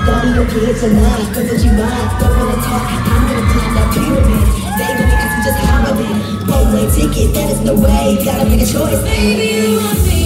Daddy, you'll get tonight, cause what you want. Don't wanna talk, I'm gonna climb that pyramid. They gon' be asking just how I did. One-way ticket, that is no way. Gotta make a choice. Baby, you want me.